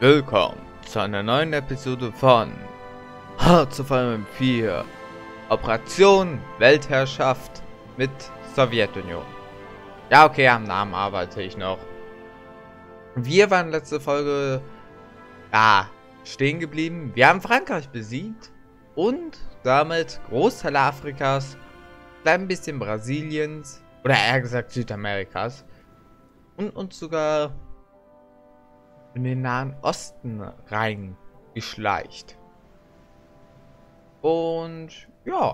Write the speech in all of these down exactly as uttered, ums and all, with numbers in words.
Willkommen zu einer neuen Episode von Hearts of Iron vier Operation Weltherrschaft mit Sowjetunion. Ja, okay, am Namen arbeite ich noch. Wir waren letzte Folge ja, stehen geblieben. Wir haben Frankreich besiegt und damit Großteile Afrikas, ein bisschen Brasiliens oder eher gesagt Südamerikas und uns sogar in den Nahen Osten reingeschleicht. Und ja,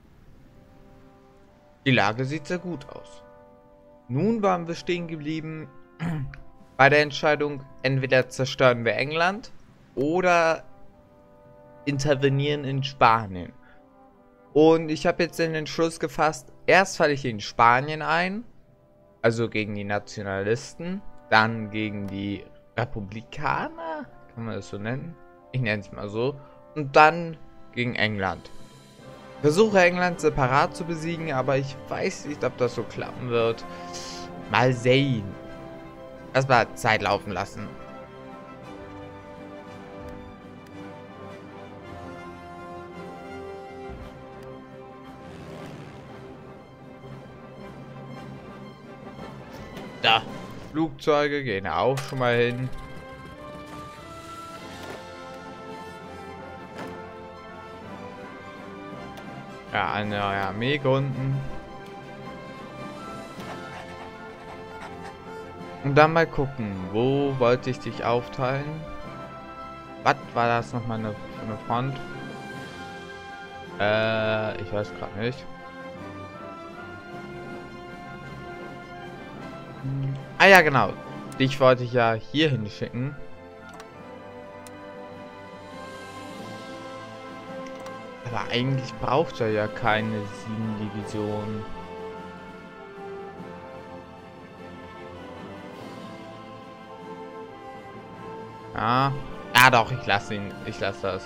die Lage sieht sehr gut aus. Nun waren wir stehen geblieben bei der Entscheidung, entweder zerstören wir England oder intervenieren in Spanien. Und ich habe jetzt den Entschluss gefasst, erst falle ich in Spanien ein, also gegen die Nationalisten, dann gegen die Republikaner, kann man das so nennen? Ich nenne es mal so. Und dann gegen England. Versuche England separat zu besiegen, aber ich weiß nicht, ob das so klappen wird. Mal sehen. Erstmal Zeit laufen lassen. Da. Flugzeuge gehen auch schon mal hin. Ja, eine neue Armee gründen. Und dann mal gucken, wo wollte ich dich aufteilen? Was war das nochmal eine, eine Front? Äh, ich weiß gerade nicht. Ah ja, genau. Dich wollte ich ja hier hinschicken. Aber eigentlich braucht er ja keine sieben Divisionen. Ja. Ja doch, ich lasse ihn. Ich lasse das.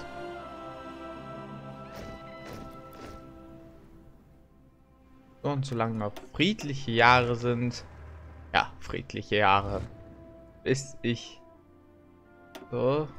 So, und solange noch friedliche Jahre sind. Ja, friedliche Jahre. Bis ich so.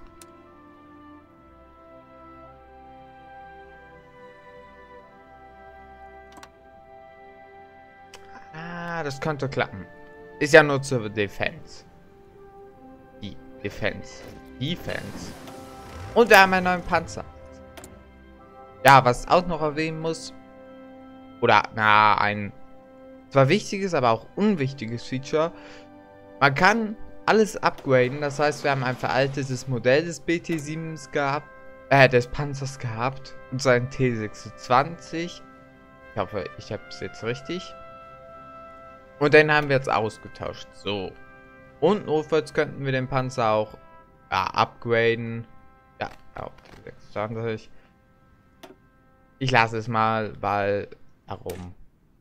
Ah, das könnte klappen. Ist ja nur zur Defense. Die Defense. Defense. Und wir haben einen neuen Panzer. Ja, was auch noch erwähnen muss. Oder, na, ein zwar wichtiges, aber auch unwichtiges Feature. Man kann alles upgraden. Das heißt, wir haben ein veraltetes Modell des B T sieben gehabt, äh, des Panzers gehabt und sein T sechsundzwanzig. Ich hoffe, ich habe es jetzt richtig. Und den haben wir jetzt ausgetauscht. So. Und notfalls könnten wir den Panzer auch ja, upgraden. Ja, auf T sechsundzwanzig. Ich lasse es mal, weil warum?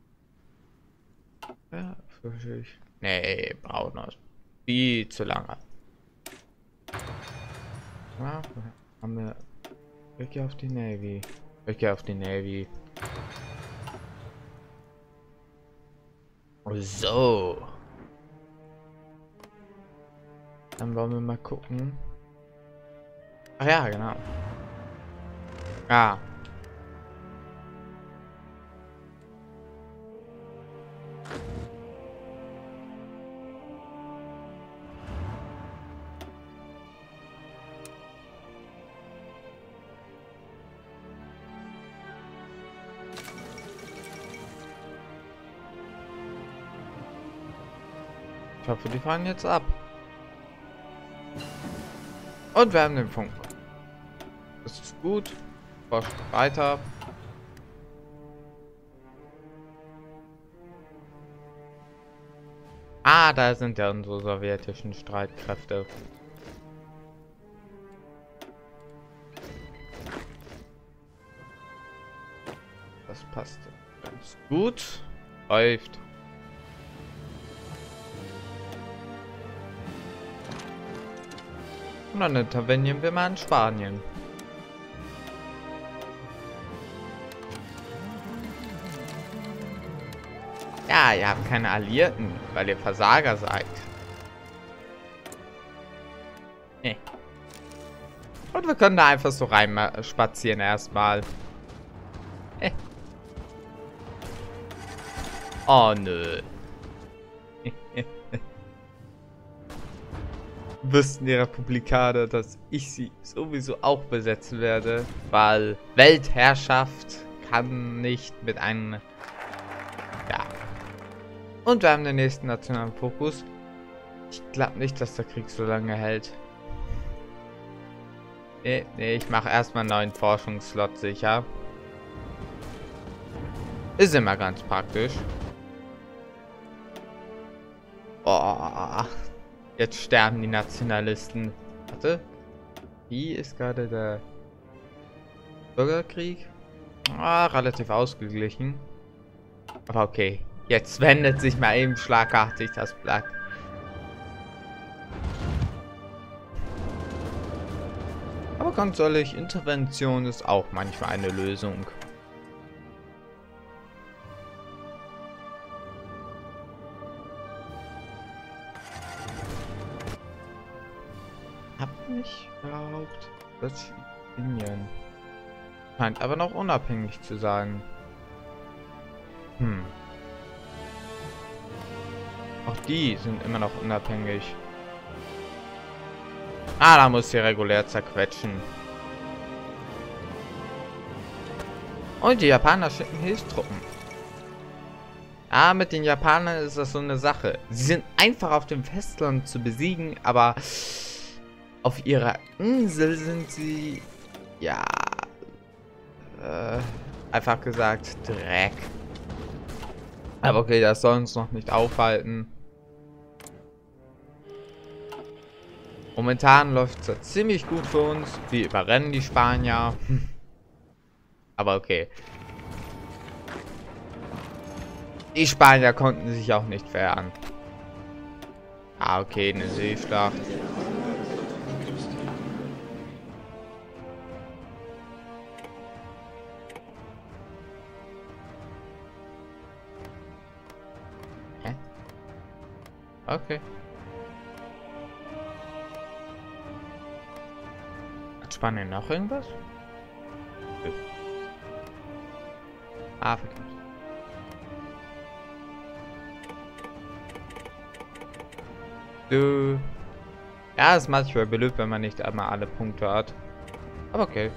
Ja, ich. Nee, braucht noch viel zu lange. Ja, haben wir. Ich gehe auf die Navy. Ich gehe auf die Navy. So. Dann wollen wir mal gucken. Ach ja, genau. Ja. Ich hoffe, die fahren jetzt ab. Und wir haben den Funk. Das ist gut. Forscht weiter. Ah, da sind ja unsere sowjetischen Streitkräfte. Das passt ganz gut. Läuft. Und dann intervenieren wir mal in Spanien. Ja, ihr habt keine Alliierten, weil ihr Versager seid. Nee. Und wir können da einfach so rein spazieren erstmal. Eh. Oh nö. Wüssten die Republikaner, dass ich sie sowieso auch besetzen werde, weil Weltherrschaft kann nicht mit einem... Ja. Und wir haben den nächsten nationalen Fokus. Ich glaube nicht, dass der Krieg so lange hält. Nee, nee, ich mache erstmal einen neuen Forschungsslot sicher. Ist immer ganz praktisch. Oh, jetzt sterben die Nationalisten. Warte. Wie ist gerade der Bürgerkrieg? Ah, relativ ausgeglichen. Aber okay. Jetzt wendet sich mal eben schlagartig das Blatt. Aber ganz ehrlich, Intervention ist auch manchmal eine Lösung. Hab mich überhaupt das Indien scheint aber noch unabhängig zu sein. Hm. Auch die sind immer noch unabhängig. Ah, da muss sie regulär zerquetschen. Und die Japaner schicken Hilfstruppen. Ah, mit den Japanern ist das so eine Sache. Sie sind einfach auf dem Festland zu besiegen, aber auf ihrer Insel sind sie, ja, äh, einfach gesagt, Dreck. Aber okay, das soll uns noch nicht aufhalten. Momentan läuft es ziemlich gut für uns. Wir überrennen die Spanier. Aber okay. Die Spanier konnten sich auch nicht wehren. Ah, okay, eine Seeschlacht. Hä? Okay. Hat Spanien noch irgendwas? Okay. Afrika. Du. Ja, ist manchmal blöd, wenn man nicht einmal alle Punkte hat. Aber okay.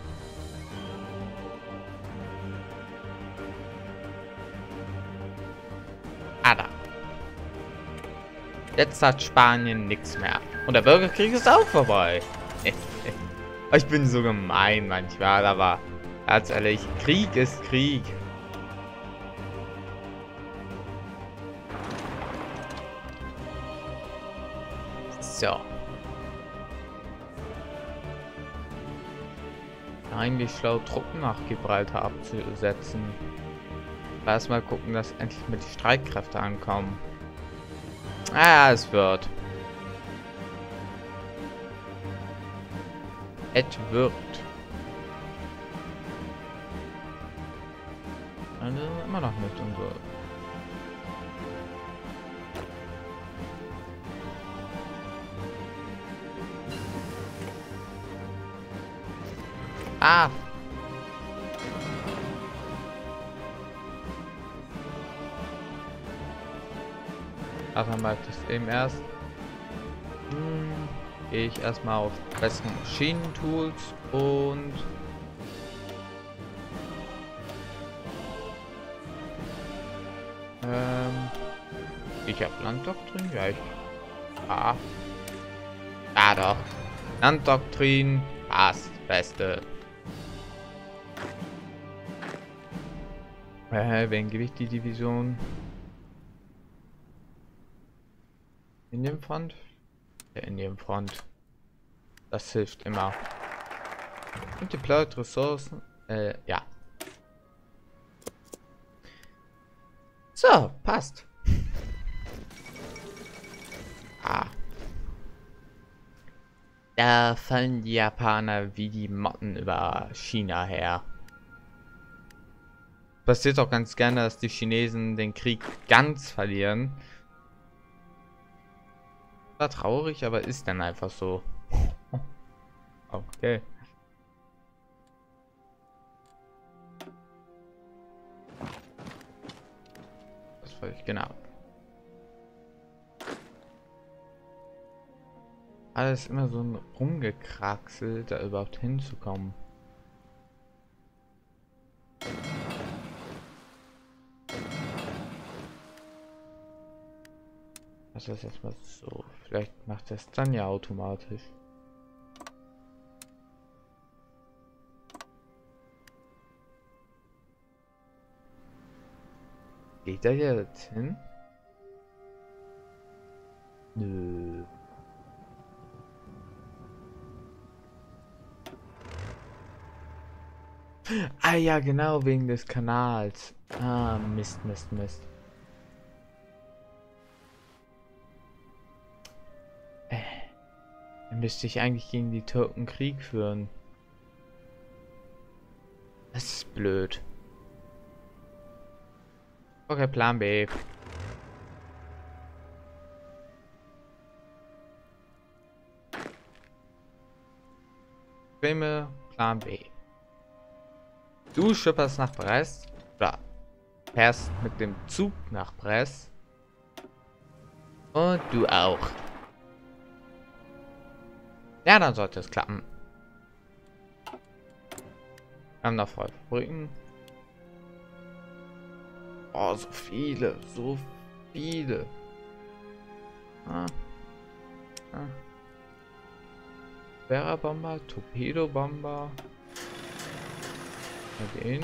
Ah, da. Jetzt hat Spanien nichts mehr. Und der Bürgerkrieg ist auch vorbei. Ich bin so gemein manchmal, aber ganz ehrlich, Krieg ist Krieg. So. Eigentlich schlau, Truppen nach Gibraltar abzusetzen. Erstmal gucken, dass endlich mit die Streitkräfte ankommen. Ah, es wird. Es wird. Also immer noch nicht und so. Ah. Also mal das eben erst. Hm, gehe ich erstmal auf bessere Maschinentools und ähm, ich habe Landdoktrin, ja ich. Ah. Ja doch. Landdoktrin passt. Beste. Äh, wen gebe ich die Division? Indian Front? Der Indian Front. Das hilft immer. Und deployed Ressourcen. Äh, ja. So, passt. Ah. Da fallen die Japaner wie die Motten über China her. Passiert auch ganz gerne, dass die Chinesen den Krieg ganz verlieren. War traurig, aber ist dann einfach so. Okay. Genau. Alles immer so ein Rumgekraxel, da überhaupt hinzukommen. Das ist erstmal so. Vielleicht macht das dann ja automatisch. Geht er jetzt hin? Nö. Ah ja, genau, wegen des Kanals. Ah, Mist, Mist, Mist. Äh, dann müsste ich eigentlich gegen die Türken Krieg führen. Das ist blöd. Okay, Plan B. Filme, Plan B. Du schipperst nach Brest. Oder fährst mit dem Zug nach Brest. Und du auch. Ja, dann sollte es klappen. Wir haben noch voll Brücken. Oh, so viele, so viele. Ah. Ah. Schwerer-Bomber, Torpedo-Bomber. Den.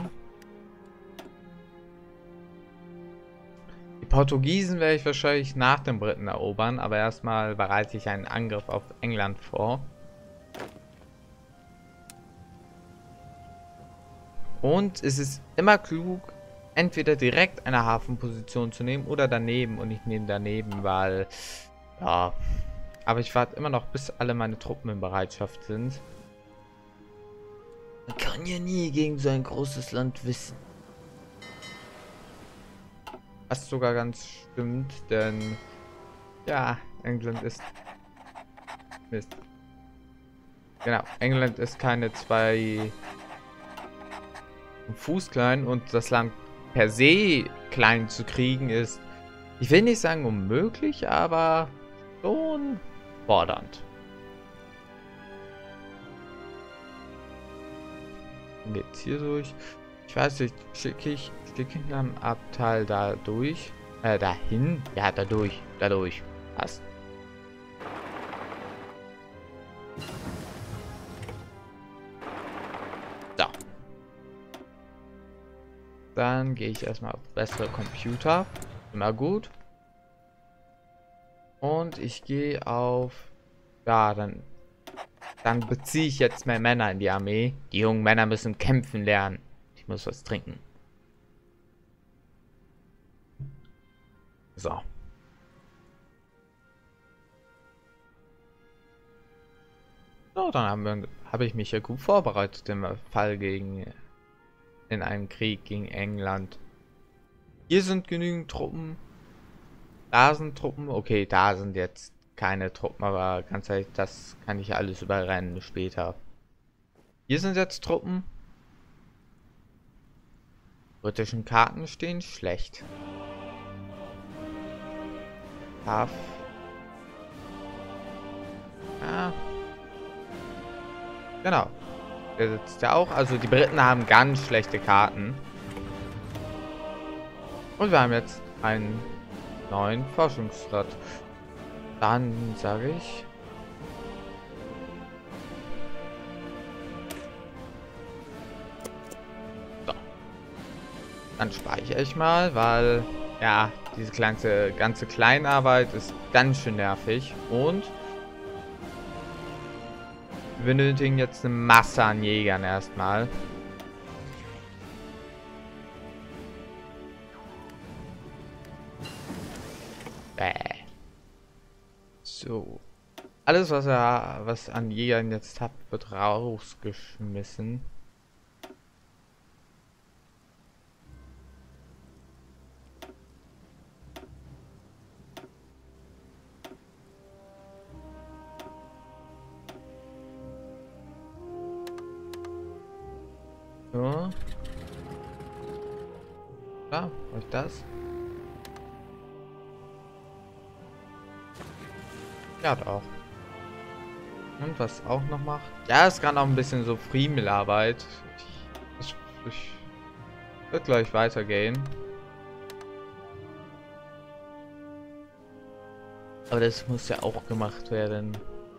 Die Portugiesen werde ich wahrscheinlich nach den Briten erobern, aber erstmal bereite ich einen Angriff auf England vor. Und es ist immer klug, entweder direkt eine Hafenposition zu nehmen oder daneben, und ich nehme daneben, weil ja, aber ich warte immer noch, bis alle meine Truppen in Bereitschaft sind. Man kann ja nie gegen so ein großes Land wissen. Was sogar ganz stimmt, denn ja, England ist Mist. Genau, England ist keine zwei Fuß klein, und das Land per se klein zu kriegen ist, ich will nicht sagen unmöglich, aber schon fordernd. Geht's hier durch? Ich weiß nicht, schicke ich Abteil da durch? Äh, dahin? Ja, da durch. Da durch. Passt. So. Dann gehe ich erstmal auf bessere Computer. Immer gut. Und ich gehe auf... Ja, dann... Dann beziehe ich jetzt mehr Männer in die Armee. Die jungen Männer müssen kämpfen lernen. Ich muss was trinken. So. So, dann haben wir, habe ich mich ja gut vorbereitet im Fall gegen... in einem Krieg gegen England. Hier sind genügend Truppen. Da sind Truppen. Okay, da sind jetzt keine Truppen, aber ganz ehrlich, das kann ich alles überrennen später. Hier sind jetzt Truppen. Britischen Karten stehen schlecht. Haf. Ja. Genau. Der sitzt ja auch. Also die Briten haben ganz schlechte Karten. Und wir haben jetzt einen neuen Forschungsrat. Dann sage ich... So. Dann speichere ich mal, weil... Ja, diese ganze, ganze Kleinarbeit ist ganz schön nervig. Und... wir benötigen jetzt eine Masse an Jägern erstmal. Bäh. So. Alles, was er was an Jägern jetzt hat, wird rausgeschmissen. So. Ja, was das? Ja, doch. Und was auch noch macht? Ja, ist gerade auch ein bisschen so Friemelarbeit. Ich, ich wird gleich weitergehen. Aber das muss ja auch gemacht werden.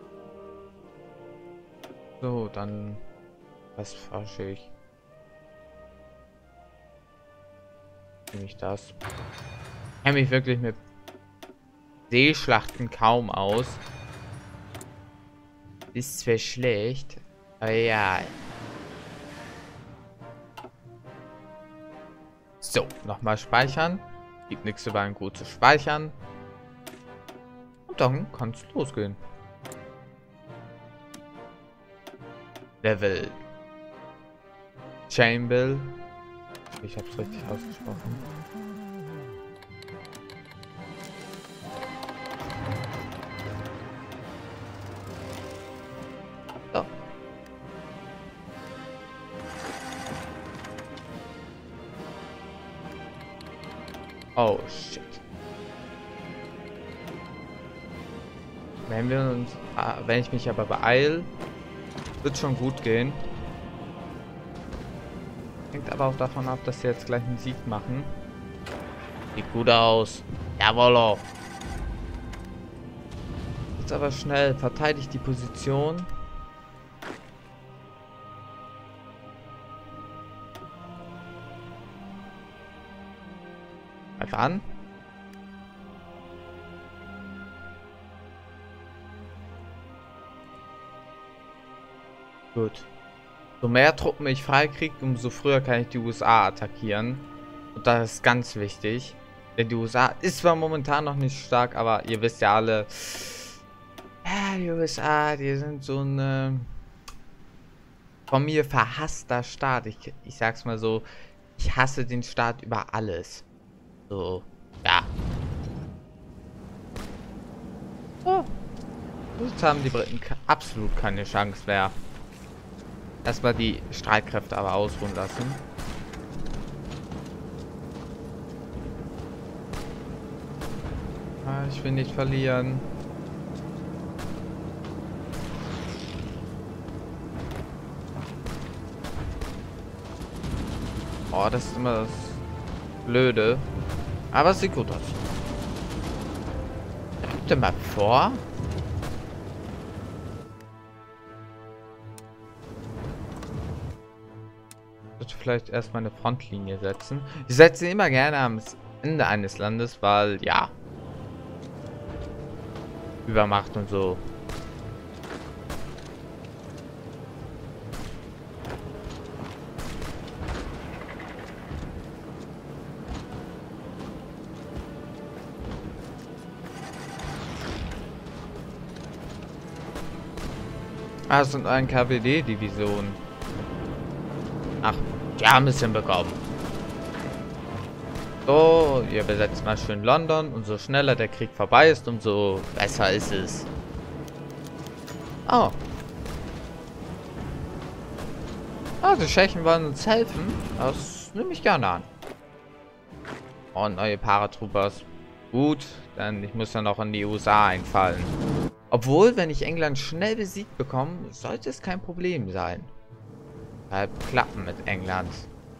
So, dann was forsche ich? Nehme ich das? Ich kenne mich wirklich mit Seeschlachten kaum aus. Ist zwar schlecht, aber ja. So, nochmal speichern. Gibt nichts über ein gutes Speichern. Und dann kann es losgehen. Level Chamber. Ich habe es richtig ausgesprochen. So. Oh shit. Wenn wir uns, wenn ich mich aber beeil, wird schon gut gehen. Hängt aber auch davon ab, dass sie jetzt gleich einen Sieg machen. Sieht gut aus. Jawohl. Jetzt aber schnell. Verteidigt die Position. Einfach an. Gut. So mehr Truppen ich freikriege, umso früher kann ich die U S A attackieren. Und das ist ganz wichtig. Denn die U S A ist zwar momentan noch nicht stark, aber ihr wisst ja alle, ja, die U S A, die sind so ein von mir verhasster Staat. Ich, ich sag's mal so, ich hasse den Staat über alles. So, ja. So. Jetzt haben die Briten absolut keine Chance mehr. Erstmal die Streitkräfte aber ausruhen lassen. Ah, ich will nicht verlieren. Oh, das ist immer das Blöde. Aber es sieht gut aus. Gib dir mal vor. Vielleicht erstmal eine Frontlinie setzen. Ich setze immer gerne am Ende eines Landes, weil ja, Übermacht und so. Ah, es sind ein K W D-Division. Ach, die haben es hinbekommen. So, ihr besetzt mal schön London. Und so schneller der Krieg vorbei ist, umso besser ist es. Oh. Ah, die Tschechen wollen uns helfen. Das nehme ich gerne an. Oh, neue Paratroopers. Gut, dann ich muss dann auch in die U S A einfallen. Obwohl, wenn ich England schnell besiegt bekomme, sollte es kein Problem sein. Halb klappen mit England.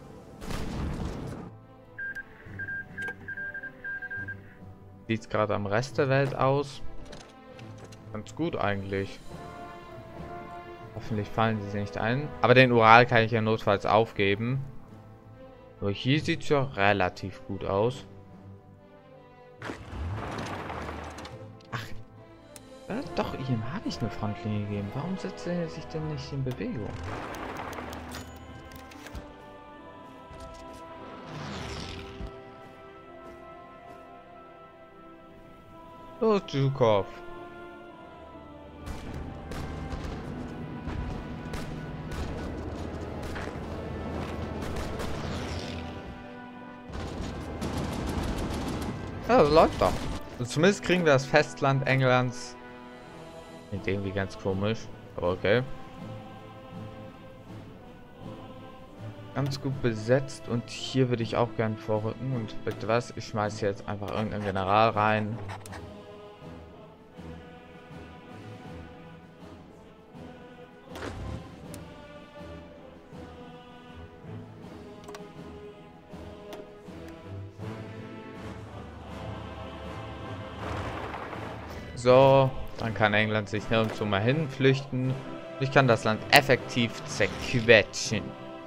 Sieht es gerade am Rest der Welt aus? Ganz gut eigentlich. Hoffentlich fallen sie nicht ein. Aber den Ural kann ich ja notfalls aufgeben. Nur hier sieht es ja relativ gut aus. Ach, äh, doch, ihm habe ich eine Frontlinie gegeben. Warum setzt er sich denn nicht in Bewegung? Los, Zhukov. Ja, das läuft doch. Also zumindest kriegen wir das Festland Englands. Klingt irgendwie ganz komisch, aber okay. Ganz gut besetzt und hier würde ich auch gern vorrücken. Und bitte was, ich schmeiße jetzt einfach irgendeinen General rein. So, dann kann England sich nirgendwo mal hinflüchten. Ich kann das Land effektiv zerquetschen.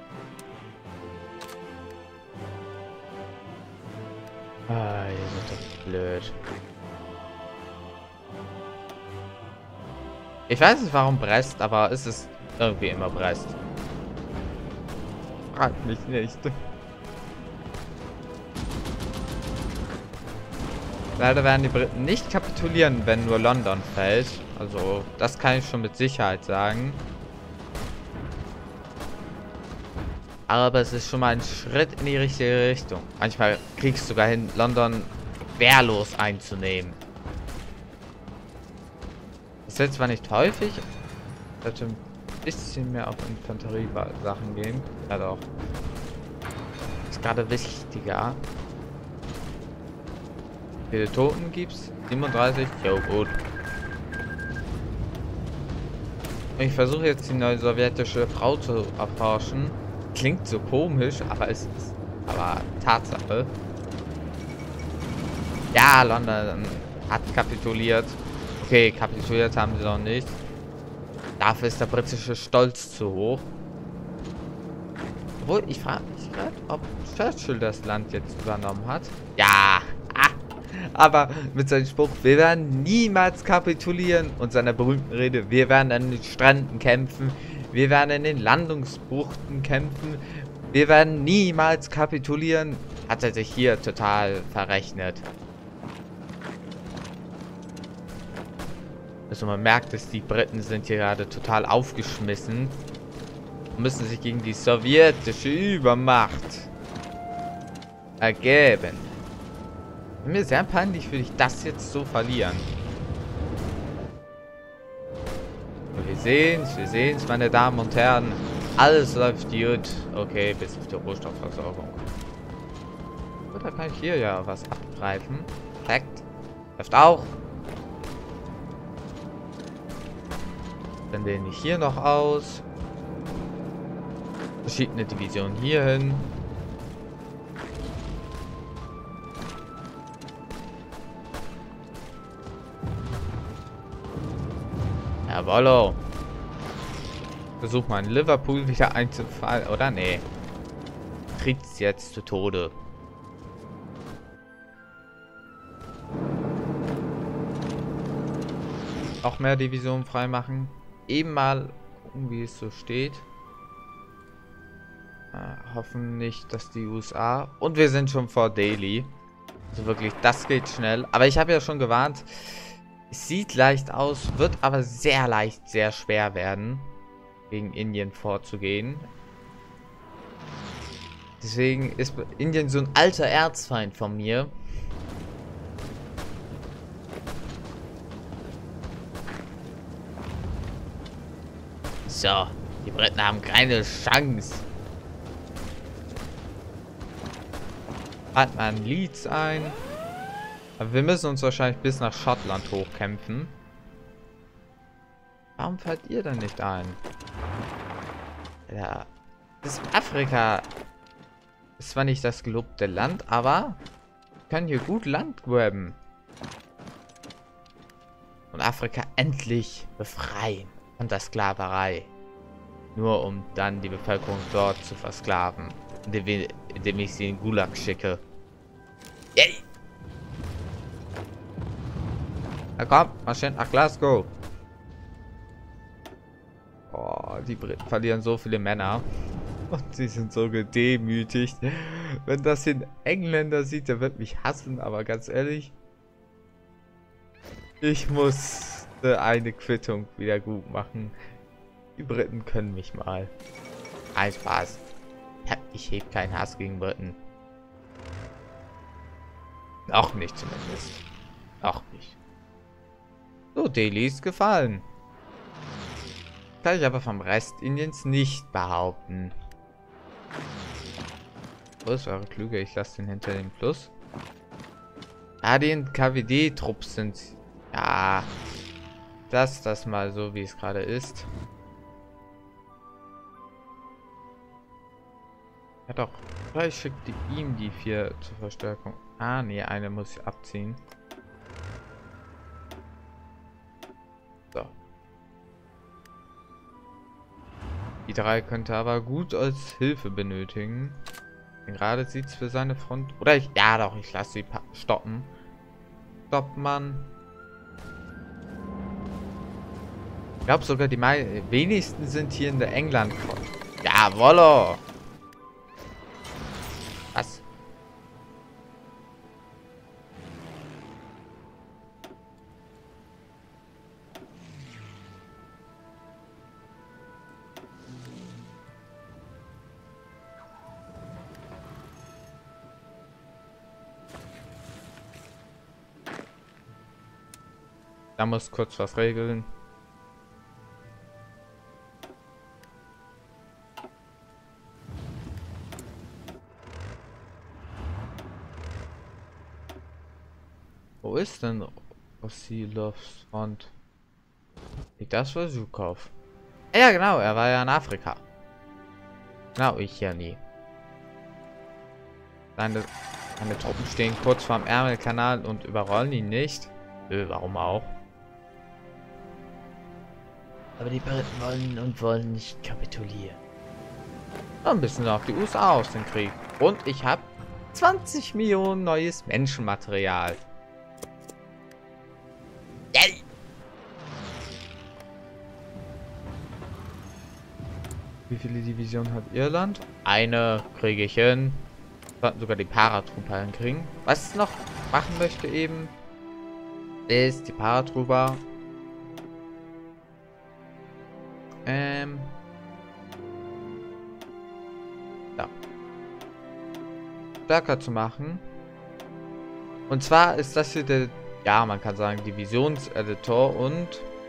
Ah, ihr seid doch blöd. Ich weiß nicht, warum Brest, aber es ist irgendwie immer Brest. Fragt mich nicht. Leider werden die Briten nicht kapitulieren, wenn nur London fällt. Also, das kann ich schon mit Sicherheit sagen. Aber es ist schon mal ein Schritt in die richtige Richtung. Manchmal kriegst du sogar hin, London wehrlos einzunehmen. Das wird zwar nicht häufig, sollte ein bisschen mehr auf Infanterie-Sachen gehen. Ja doch. Ist gerade wichtiger. Wie viele Toten gibt's? siebenunddreißig? Jo, gut. Ich versuche jetzt die neue sowjetische Frau zu erforschen. Klingt so komisch, aber es ist aber Tatsache. Ja, London hat kapituliert. Okay, kapituliert haben sie noch nicht. Dafür ist der britische Stolz zu hoch. Obwohl, ich frage mich gerade, ob Churchill das Land jetzt übernommen hat. Ja, ah, aber mit seinem Spruch, wir werden niemals kapitulieren und seiner berühmten Rede, wir werden an den Stränden kämpfen, wir werden in den Landungsbuchten kämpfen, wir werden niemals kapitulieren, hat er sich hier total verrechnet. Also man merkt es, die Briten sind hier gerade total aufgeschmissen und müssen sich gegen die sowjetische Übermacht ergeben. Mir sehr peinlich, würde ich das jetzt so verlieren. Und wir sehen es, wir sehen es, meine Damen und Herren. Alles läuft gut. Okay, bis auf die Rohstoffversorgung. Gut, da kann ich hier ja was abgreifen. Perfekt. Läuft auch. Dann wähle ich hier noch aus. Verschiedene Divisionen hier hin. Jawollo. Versuch mal in Liverpool wieder einzufallen. Oder? Nee. Kriegt's jetzt zu Tode. Auch mehr Divisionen freimachen. Eben mal gucken, wie es so steht. Äh, hoffen nicht, dass die U S A... Und wir sind schon vor Delhi. Also wirklich, das geht schnell. Aber ich habe ja schon gewarnt. Es sieht leicht aus, wird aber sehr leicht, sehr schwer werden, gegen Indien vorzugehen. Deswegen ist Indien so ein alter Erzfeind von mir. So, die Briten haben keine Chance. Hat man Leads ein. Aber wir müssen uns wahrscheinlich bis nach Schottland hochkämpfen. Warum fällt ihr denn nicht ein? Ja, das Afrika ist zwar nicht das gelobte Land, aber wir können hier gut Land graben. Und Afrika endlich befreien von der Sklaverei. Nur um dann die Bevölkerung dort zu versklaven. Indem, wir, indem ich sie in Gulag schicke. Yay! Na komm, marschieren nach Glasgow. Oh, die Briten verlieren so viele Männer. Und sie sind so gedemütigt. Wenn das hier ein Engländer sieht, der wird mich hassen. Aber ganz ehrlich, ich muss eine Quittung wieder gut machen. Die Briten können mich mal. Ein Spaß. Ich hebe keinen Hass gegen Briten. Auch nicht zumindest. Auch nicht. So, Delhi ist gefallen. Kann ich aber vom Rest Indiens nicht behaupten. Oh, es wäre klüger, ich lasse den hinter dem Fluss. Ah, die K W D-Trupps sind... Ja... Das, das mal so, wie es gerade ist. Ja doch, vielleicht schickt die ihm die vier zur Verstärkung. Ah, nee, eine muss ich abziehen. Die drei könnte aber gut als Hilfe benötigen. Denn gerade sieht es für seine Front... Oder ich... Ja doch, ich lasse sie stoppen. Stopp, Mann. Ich glaube sogar die wenigsten sind hier in der England-Front. Jawollo! Was? Da muss kurz was regeln. Wo ist denn Osilovs Front? Liegt das für Sukauf? Ja, genau, er war ja in Afrika. Genau, ich ja nie. Seine, seine Truppen stehen kurz vorm Ärmelkanal und überrollen ihn nicht. Nö, warum auch? Aber die Briten wollen und wollen nicht kapitulieren. Dann müssen wir auf die U S A aus dem Krieg. Und ich habe zwanzig Millionen neues Menschenmaterial. Yay! Wie viele Divisionen hat Irland? Eine kriege ich hin. Sollten sogar die Paratrooper hinkriegen. Was ich noch machen möchte eben, ist die Paratrooper ähm ja, stärker zu machen. Und zwar ist das hier der, ja, man kann sagen, Divisionseditor, und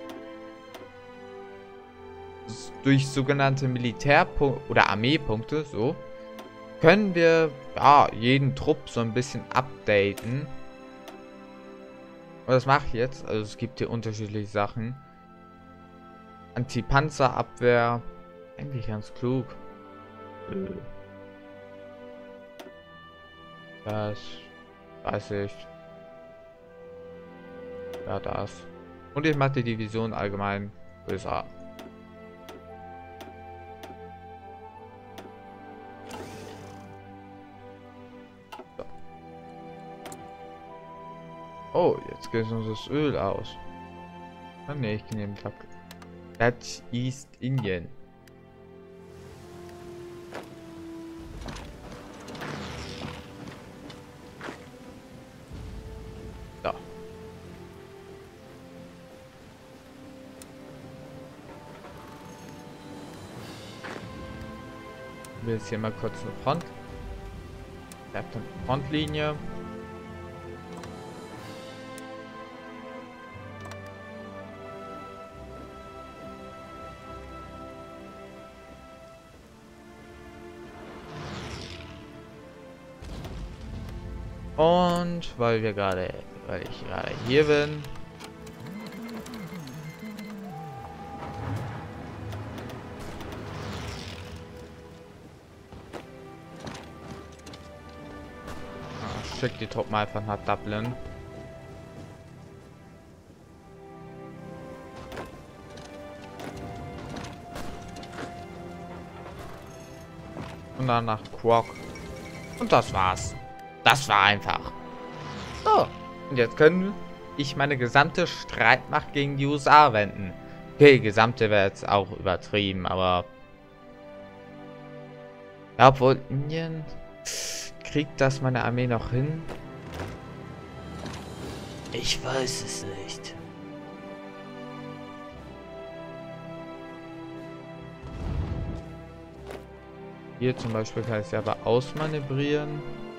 durch sogenannte Militärpunkte oder Armeepunkte, so, können wir ja jeden Trupp so ein bisschen updaten. Und das mache ich jetzt. Also es gibt hier unterschiedliche Sachen. Anti-Panzerabwehr. Eigentlich ganz klug. Das weiß ich. Ja, das. Und ich mache die Division allgemein größer. So. Oh, jetzt geht uns das Öl aus. Ah, ne, ich nehme Dutch East Indien. So. Ich will jetzt hier mal kurz eine Front. Bleibt eine Frontlinie. Und weil wir gerade, weil ich gerade hier bin, ah, schick die Truppen einfach nach Dublin. Und dann nach Quark. Und das war's. Das war einfach. So. Und jetzt können ich meine gesamte Streitmacht gegen die U S A wenden. Okay, gesamte wäre jetzt auch übertrieben, aber... Ja, obwohl Indien... Kriegt das meine Armee noch hin? Ich weiß es nicht. Hier zum Beispiel kann ich es aber ausmanövrieren.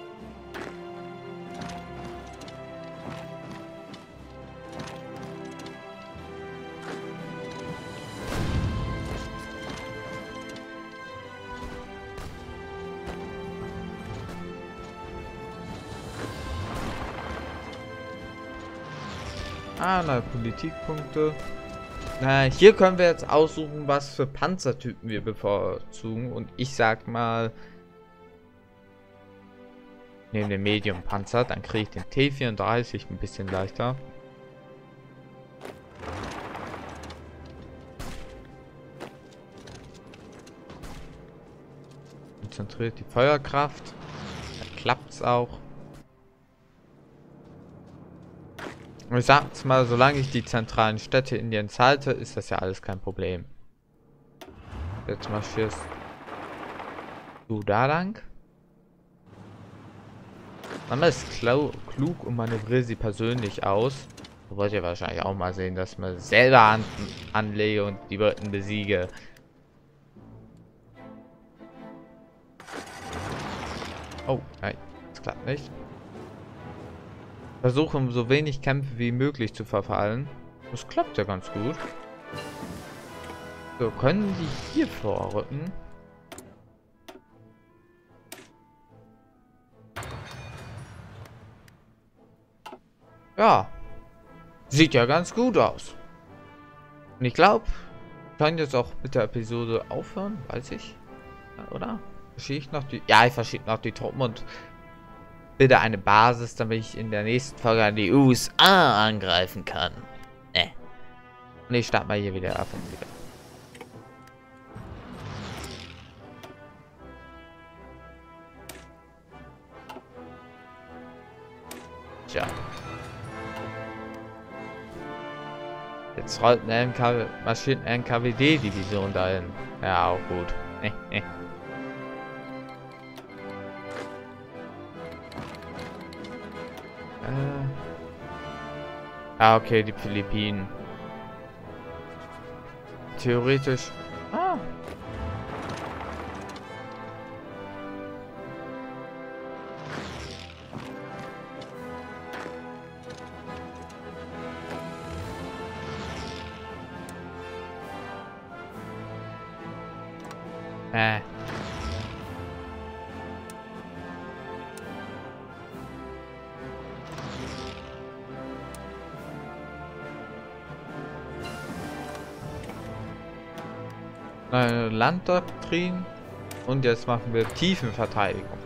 Ah, na, Politikpunkte. Na, hier können wir jetzt aussuchen, was für Panzertypen wir bevorzugen. Und ich sag mal, neben dem Medium Panzer, dann kriege ich den T vierunddreißig ein bisschen leichter. konzentriert die Feuerkraft. Dann klappt's auch. Und ich sag's mal, solange ich die zentralen Städte Indiens halte, ist das ja alles kein Problem. Jetzt marschierst du da lang. Mama ist klug und manövriert sie persönlich aus. Da wollt ihr wahrscheinlich auch mal sehen, dass man selber an anlege und die Briten besiege. Oh, nein, das klappt nicht. Versuche so wenig Kämpfe wie möglich zu verfallen. Das klappt ja ganz gut. So, können die hier vorrücken? Ja. Sieht ja ganz gut aus. Und ich glaube, ich kann jetzt auch mit der Episode aufhören, weiß ich. Ja, oder? Verschiebe ich noch die... Ja, ich verschiebe noch die Truppen und bitte eine Basis, damit ich in der nächsten Folge an die U S A angreifen kann. Ne. Und ich starte mal hier wieder ab und wieder. Tja. Jetzt rollt eine N K W, marschiert eine N K W D-Division dahin. Ja, auch gut. äh. Ah, okay, die Philippinen. Theoretisch. Ah. Äh. Eine Landdoktrin und jetzt machen wir Tiefenverteidigung.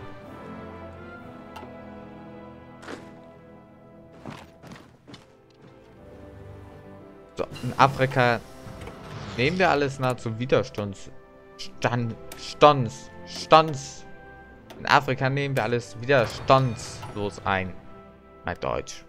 So, in Afrika nehmen wir alles nahezu Widerstands Stand, Stonz, Stonz. In Afrika nehmen wir alles widerstandslos ein. Mein Deutsch.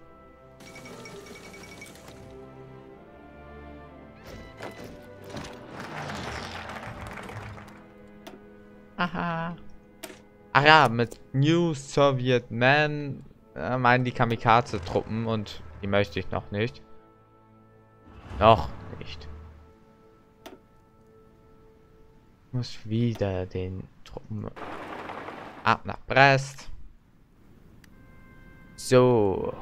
Aha. Ach ja, mit New Soviet Man äh, meinen die Kamikaze-Truppen und die möchte ich noch nicht. Noch nicht. Ich muss wieder den Truppen ab nach Brest. So.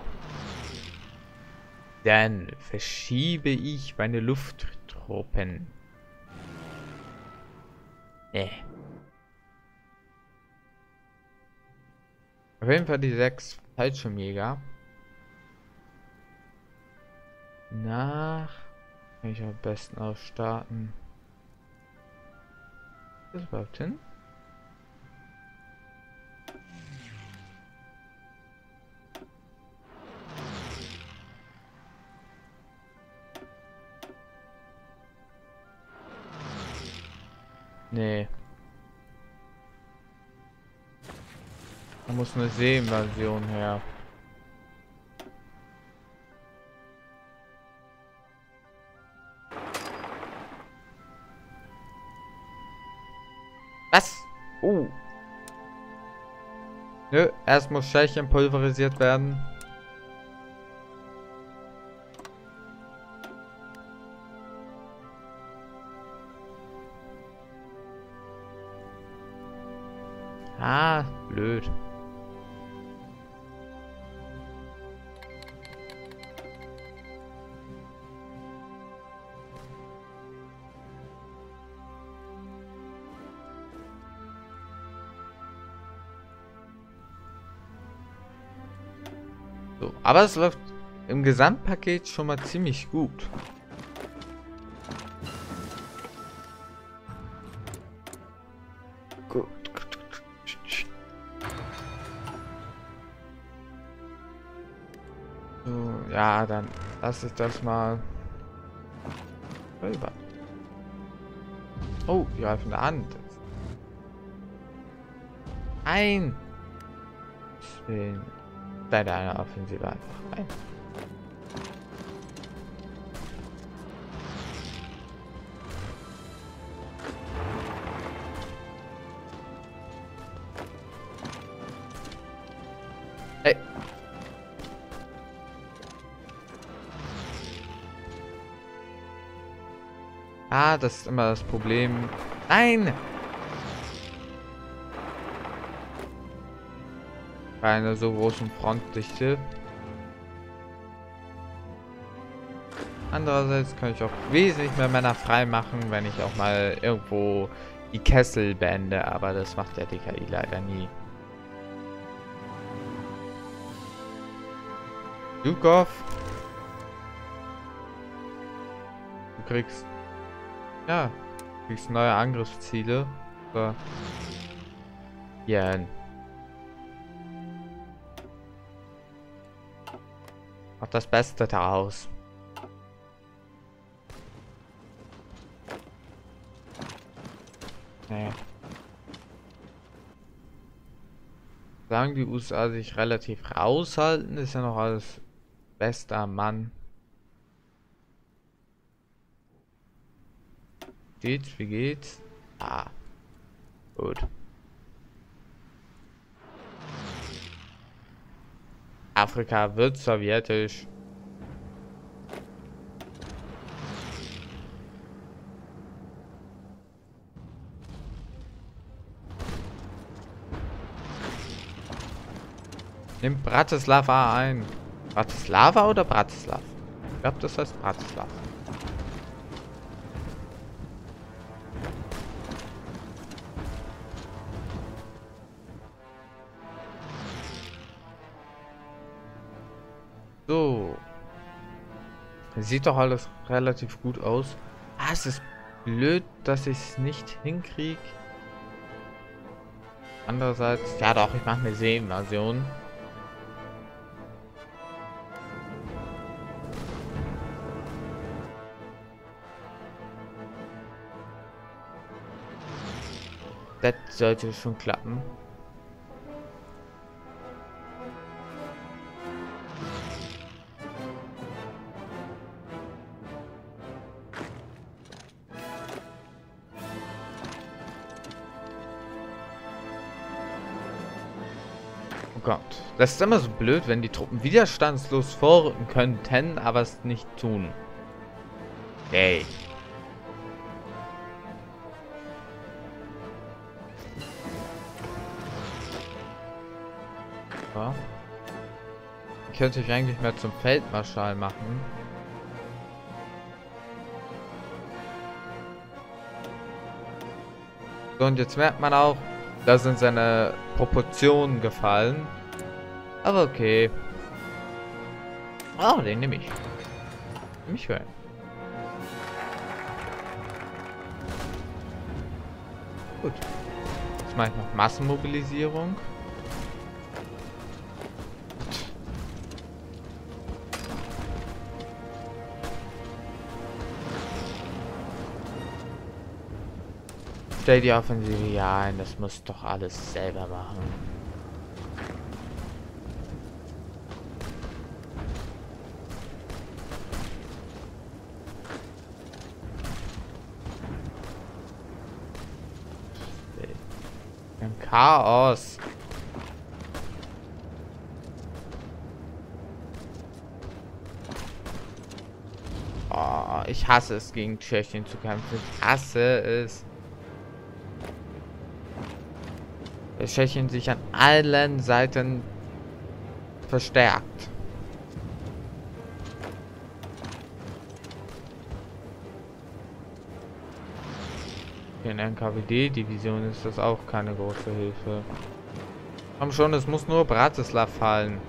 Dann verschiebe ich meine Lufttruppen. Nee. Auf jeden Fall die sechs Fallschirmjäger. Nach. Kann ich am besten ausstarten. Was ist überhaupt hin? Nee. Da muss eine Seeinvasion her. Was? Oh. Nö, erst muss Tschechien pulverisiert werden. Ah, blöd. So, aber es läuft im Gesamtpaket schon mal ziemlich gut. Gut. So, ja, dann lasse ich das mal rüber. Oh, die greifen eine Hand. Ein. Bei deiner Offensive einfach rein. Hey. Ah, das ist immer das Problem. Nein! Bei einer so großen Frontdichte. Andererseits kann ich auch wesentlich mehr Männer frei machen, wenn ich auch mal irgendwo die Kessel beende, aber das macht der D K I leider nie. Dukov. Du kriegst... Ja, du kriegst neue Angriffsziele. So. Ja. Mach das Beste daraus. Nee. Solange die U S A sich relativ raushalten, ist ja noch alles bester Mann. Geht's? Wie geht's? Ah. Gut. Afrika wird sowjetisch. Nimm Bratislava ein. Bratislava oder Bratislav? Ich glaube, das heißt Bratislav. So. Sieht doch alles relativ gut aus. Ah, es ist blöd, dass ich es nicht hinkriege. Andererseits, ja doch, ich mache eine Seeinvasion. Das sollte schon klappen. Oh Gott. Das ist immer so blöd, wenn die Truppen widerstandslos vorrücken könnten, aber es nicht tun. Ey. Ja. Könnte ich eigentlich mehr zum Feldmarschall machen. So, und jetzt merkt man auch, da sind seine Proportionen gefallen. Aber okay. Oh, den nehme ich. Nehme ich rein. Gut. Jetzt mache ich noch Massenmobilisierung. Stell die Offensive ja ein, das muss doch alles selber machen. Ein Chaos. Oh, ich hasse es, gegen Tschechien zu kämpfen. Ich hasse es. Tschechien sich an allen Seiten verstärkt. In N K W D-Division ist das auch keine große Hilfe. Komm schon, es muss nur Bratislav fallen.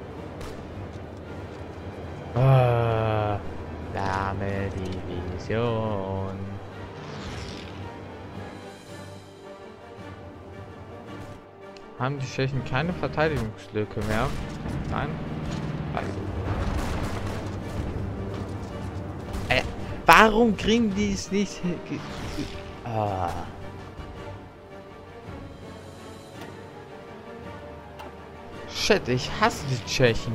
Ah, Dame Division. Haben die Tschechen keine Verteidigungslücke mehr? Nein? Also. Äh, warum kriegen die es nicht? Ah. Shit, ich hasse die Tschechen.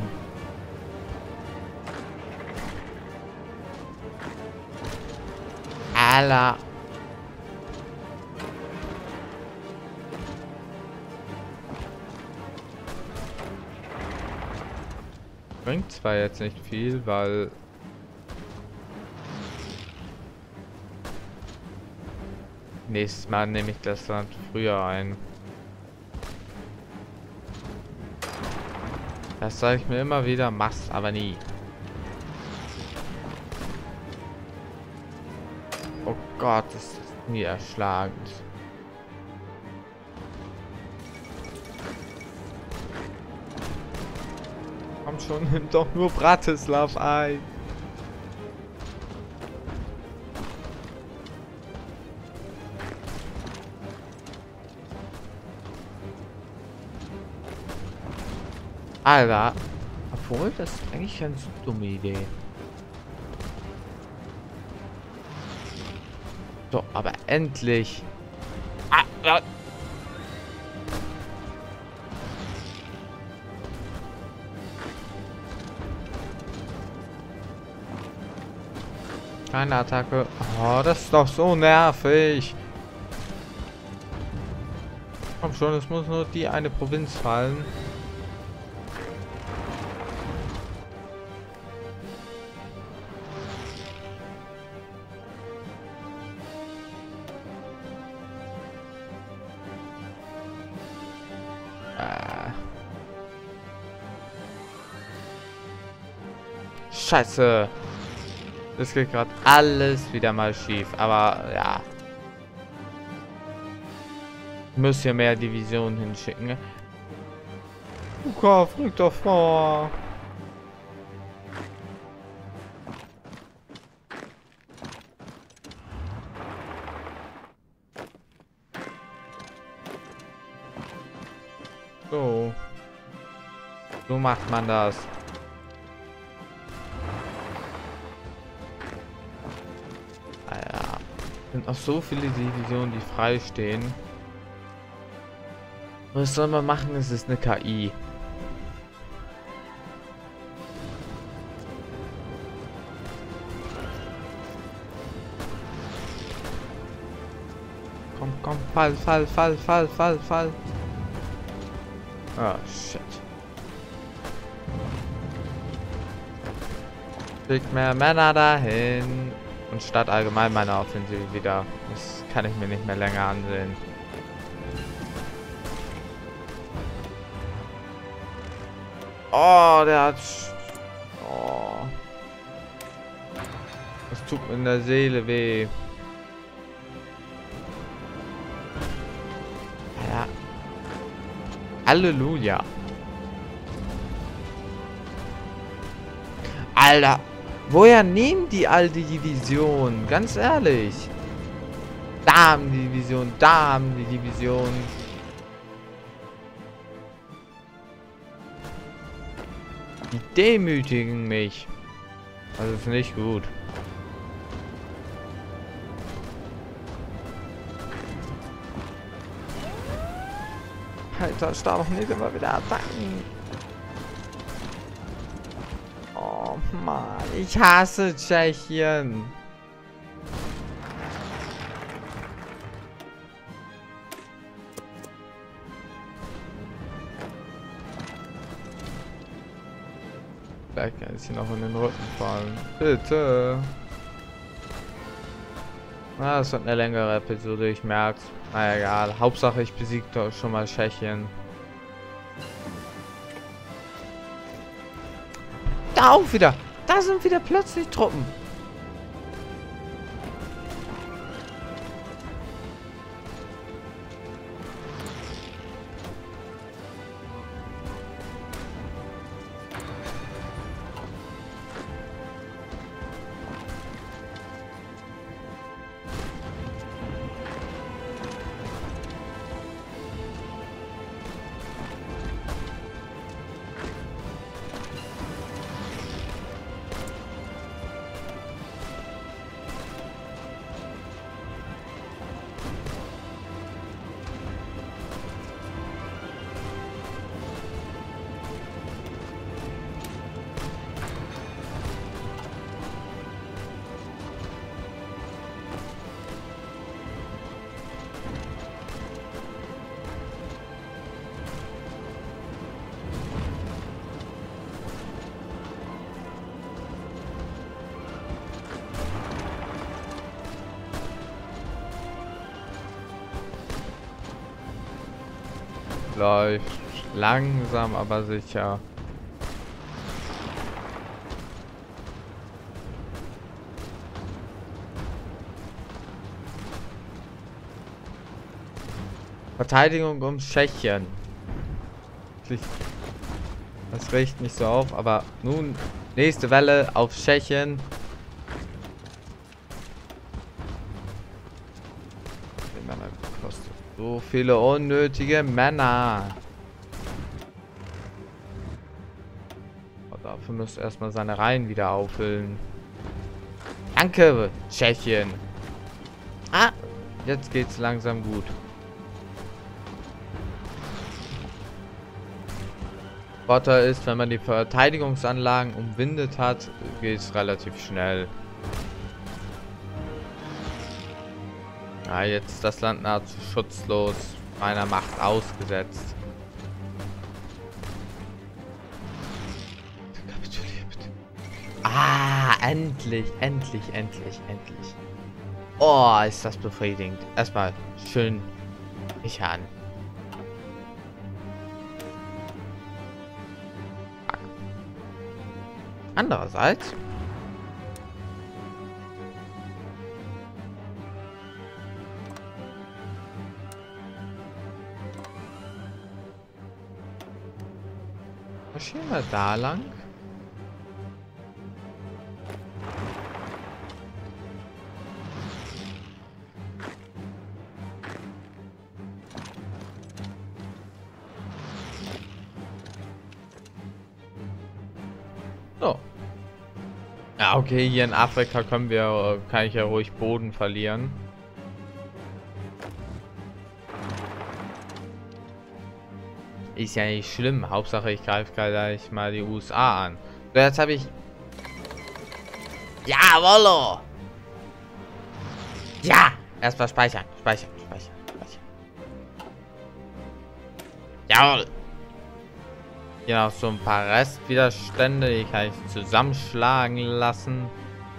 Alter. Bringt zwar jetzt nicht viel, weil nächstes Mal nehme ich das Land früher ein. Das sage ich mir immer wieder, mach's aber nie. Oh Gott, das ist nie erschlagend. Komm schon, nimm doch nur Bratislav ein. Alter, obwohl das ist eigentlich eine dumme Idee. So, aber endlich. Ah, ja. Keine Attacke. Oh, das ist doch so nervig. Komm schon, es muss nur die eine Provinz fallen. Scheiße. Das geht gerade alles wieder mal schief. Aber ja. Ich muss hier mehr Divisionen hinschicken. Luka, rück doch vor. So. So macht man das. Sind auch so viele Divisionen, die frei stehen. Was soll man machen? Es ist eine K I. Komm, komm, fall, fall, fall, fall, fall, fall. Ah, shit. Schickt mehr Männer dahin. Und statt allgemein meine Offensive wieder. Das kann ich mir nicht mehr länger ansehen. Oh, der hat... Oh. Das tut mir in der Seele weh. Ja. Halleluja. Alter. Woher nehmen die all die Divisionen? Ganz ehrlich. Da haben die Division, da haben die Division. Die demütigen mich. Also ist nicht gut. Alter, stark nicht immer wieder Attacken. Oh Mann, ich hasse Tschechien. Vielleicht kann ich sie noch in den Rücken fallen. Bitte. Na, das wird eine längere Episode, ich merk's. Na egal, Hauptsache ich besiege doch schon mal Tschechien. Da auch wieder. Da sind wieder plötzlich Truppen. läuft langsam, aber sicher. Verteidigung um Tschechien. Das riecht nicht so auf, aber nun nächste Welle auf Tschechien. Die Männer kostet so viele unnötige Männer. Aber dafür muss erstmal seine Reihen wieder auffüllen. Danke, Tschechien. Ah, jetzt geht's langsam gut. Vorteil ist, wenn man die Verteidigungsanlagen umwindet hat, geht es relativ schnell. Ja, jetzt ist das Land nahezu schutzlos, meiner Macht ausgesetzt. Kapituliert. Ah, endlich, endlich, endlich, endlich. Oh, ist das befriedigend. Erstmal schön mich an. Andererseits marschieren wir da lang. So. Ja, okay, hier in Afrika können wir, kann ich ja ruhig Boden verlieren. Ist ja nicht schlimm. Hauptsache, ich greife gleich mal die U S A an. So, jetzt habe ich... Jawollo! Ja! Erstmal speichern, speichern, speichern, speichern. Jawohl! Hier noch so ein paar Restwiderstände, die kann ich zusammenschlagen lassen.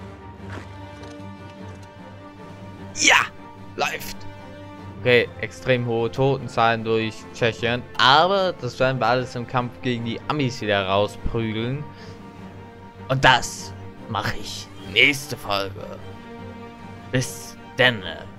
Ja! Läuft! Okay, extrem hohe Totenzahlen durch Tschechien, aber das werden wir alles im Kampf gegen die Amis wieder rausprügeln. Und das mache ich nächste Folge. Bis denne.